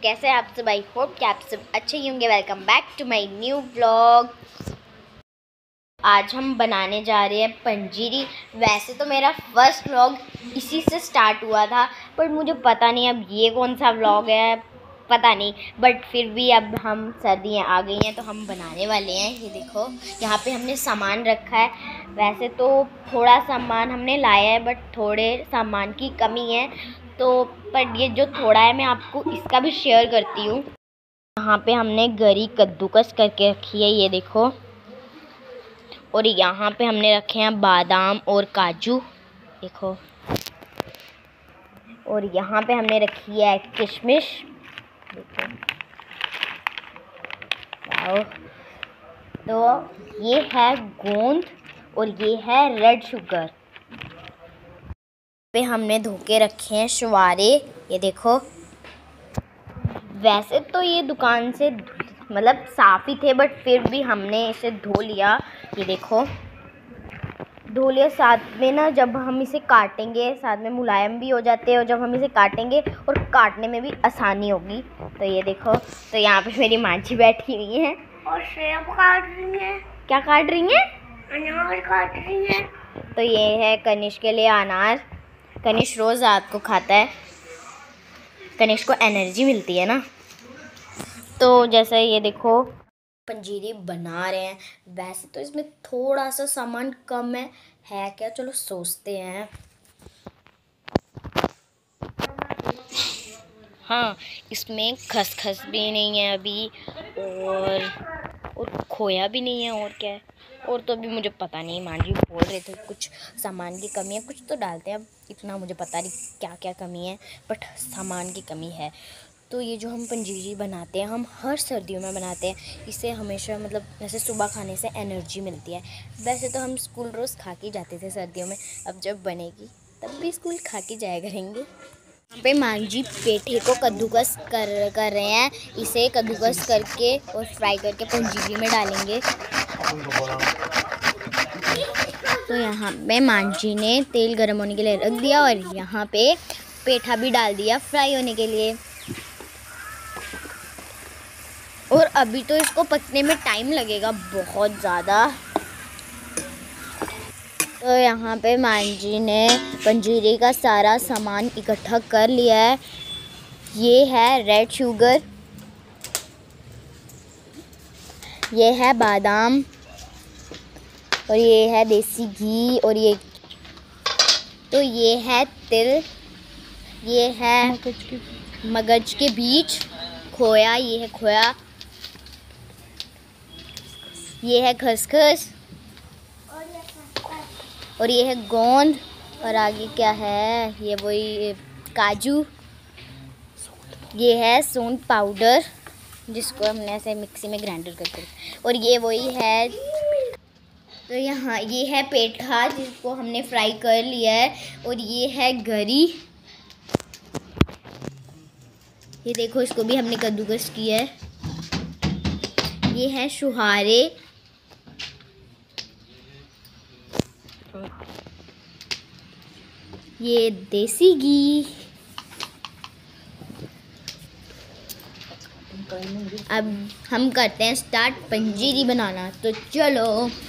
कैसे हैं आप सब। आई होप कि आप सब अच्छे ही होंगे। Welcome back to my new vlog. आज हम बनाने जा रहे हैं पंजीरी। वैसे तो मेरा फर्स्ट व्लॉग इसी से स्टार्ट हुआ था, पर मुझे पता नहीं अब ये कौन सा व्लॉग है, पता नहीं। बट फिर भी अब हम सर्दियाँ आ गई हैं तो हम बनाने वाले हैं। ये देखो यहाँ पे हमने सामान रखा है। वैसे तो थोड़ा सामान हमने लाया है, बट थोड़े सामान की कमी है, तो पर ये जो थोड़ा है मैं आपको इसका भी शेयर करती हूँ। यहाँ पे हमने गरी कद्दूकस करके रखी है, ये देखो। और यहाँ पे हमने रखे हैं बादाम और काजू, देखो। और यहाँ पे हमने रखी है किशमिश, देखो। वाओ। तो ये है गोंद और ये है रेड शुगर। पे हमने धो के रखे हैं शुवारे, ये देखो। वैसे तो ये दुकान से मतलब साफ़ ही थे, बट फिर भी हमने इसे धो लिया, ये देखो। धो लिया। साथ में ना जब हम इसे काटेंगे साथ में मुलायम भी हो जाते हैं, और जब हम इसे काटेंगे और काटने में भी आसानी होगी। तो ये देखो, तो यहाँ पे मेरी माँ जी बैठी हुई है और सेब काट रही है। क्या काट रही हैं? अनार काट रही है। तो ये है कनिष्क के लिए अनार। कनिष्क रोज़ रात को खाता है, कनिष्क को एनर्जी मिलती है ना। तो जैसे ये देखो पंजीरी बना रहे हैं। वैसे तो इसमें थोड़ा सा सामान कम है क्या, चलो सोचते हैं। हाँ, इसमें खसखस भी नहीं है अभी, और खोया भी नहीं है, और क्या है। और तो अभी मुझे पता नहीं, माँ जी बोल रहे थे कुछ सामान की कमी है, कुछ तो डालते हैं। अब इतना मुझे पता नहीं क्या क्या कमी है, बट सामान की कमी है। तो ये जो हम पंजीरी बनाते हैं, हम हर सर्दियों में बनाते हैं। इसे हमेशा मतलब जैसे सुबह खाने से एनर्जी मिलती है। वैसे तो हम स्कूल रोज़ खा के जाते थे सर्दियों में, अब जब बनेगी तब भी स्कूल खा के जाया करेंगे। यहाँ पे माँ जी पेठे को कद्दूकस कर रहे हैं। इसे कद्दूकस करके और फ्राई करके पंजीरी में डालेंगे। तो यहाँ पे माँ जी ने तेल गर्म होने के लिए रख दिया, और यहाँ पे पेठा भी डाल दिया फ्राई होने के लिए। और अभी तो इसको पकने में टाइम लगेगा बहुत ज़्यादा। तो यहाँ पे माँ जी ने पंजीरी का सारा सामान इकट्ठा कर लिया है। ये है रेड शुगर, ये है बादाम, और ये है देसी घी, और ये तो ये है तिल, ये है मगज के बीज, खोया, ये है खोया, ये है खसखस, और ये है गोंद, और आगे क्या है, ये वही काजू, ये है सूंठ पाउडर जिसको हमने ऐसे मिक्सी में ग्राइंडर करके, और ये वही है। तो यहाँ ये है पेठा जिसको हमने फ्राई कर लिया है, और ये है गरी, ये देखो इसको भी हमने कद्दूकस किया है। ये है शुहारे, ये देसी घी। अब हम करते हैं स्टार्ट पंजीरी बनाना, तो चलो।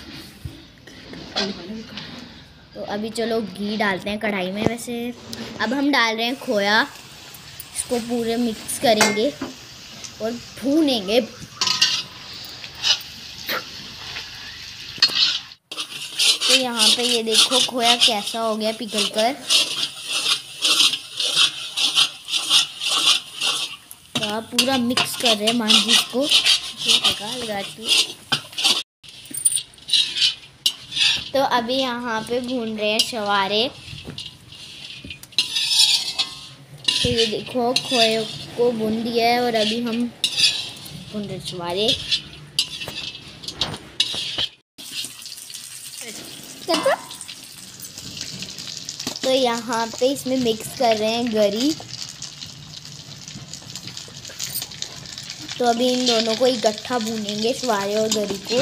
तो अभी चलो घी डालते हैं कढ़ाई में। वैसे अब हम डाल रहे हैं खोया, इसको पूरे मिक्स करेंगे और भूनेंगे। तो यहाँ पे ये देखो खोया कैसा हो गया पिघल कर। तो आप पूरा मिक्स कर रहे हैं मान जी इसको लगाती। तो अभी यहाँ पे भून रहे हैं शवारे। तो ये देखो खोए को भून दिया है, और अभी हम भून रहे शवारे। तो यहाँ पे इसमें मिक्स कर रहे हैं गरी। तो अभी इन दोनों को इकट्ठा भूनेंगे, शवारे और गरी को।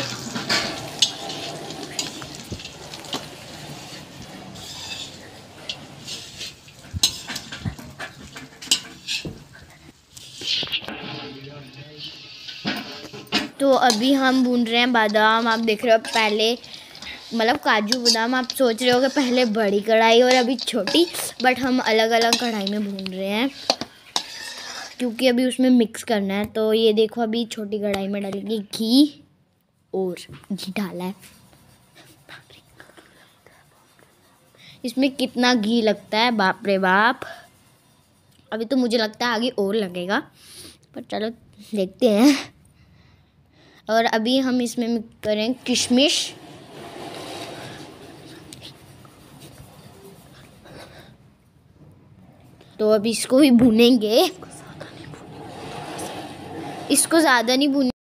तो अभी हम भून रहे हैं बादाम। आप देख रहे हो पहले मतलब काजू बादाम। आप सोच रहे हो कि पहले बड़ी कढ़ाई और अभी छोटी, बट हम अलग अलग कढ़ाई में भून रहे हैं क्योंकि अभी उसमें मिक्स करना है। तो ये देखो अभी छोटी कढ़ाई में डालेंगे घी, और घी डाला है। इसमें कितना घी लगता है, बाप रे बाप। अभी तो मुझे लगता है आगे और लगेगा, पर चलो देखते हैं। और अभी हम इसमें मिक्स करें किशमिश, तो अभी इसको भी भूनेंगे। इसको ज़्यादा नहीं भून।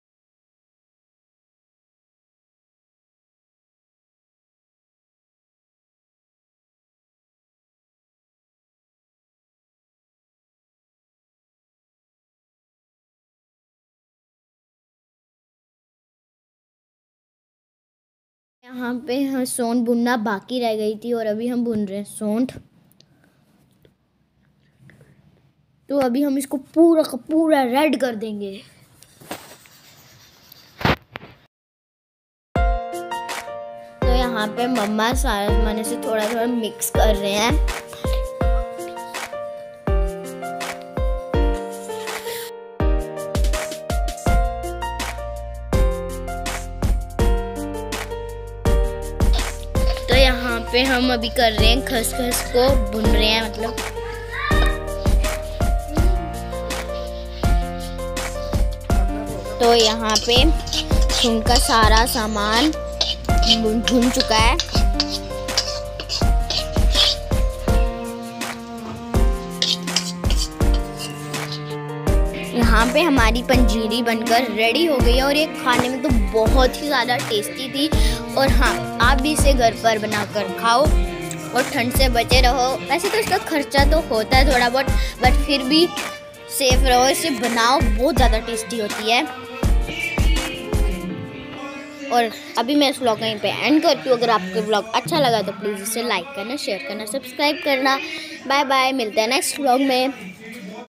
यहाँ पे सौंठ भुनना बाकी रह गई थी और अभी हम भून रहे हैं सौंठ। तो अभी हम इसको पूरा का पूरा रेड कर देंगे। तो यहाँ पे मम्मा सारा मैंने से थोड़ा थोड़ा मिक्स कर रहे हैं। तो यहाँ पे हम अभी कर रहे हैं खसखस को भून रहे हैं, मतलब तो यहाँ पे उनका सारा सामान भून चुका है। यहाँ पे हमारी पंजीरी बनकर रेडी हो गई है और ये खाने में तो बहुत ही ज़्यादा टेस्टी थी। और हाँ, आप भी इसे घर पर बनाकर खाओ और ठंड से बचे रहो। वैसे तो इसका खर्चा तो होता है थोड़ा बहुत, बट फिर भी सेफ रहो, इसे बनाओ, बहुत ज़्यादा टेस्टी होती है। और अभी मैं इस व्लॉग कहीं पे एंड करती हूँ। अगर आपको व्लॉग अच्छा लगा तो प्लीज़ इसे लाइक करना, शेयर करना, सब्सक्राइब करना। बाय बाय, मिलते हैं नेक्स्ट व्लॉग में।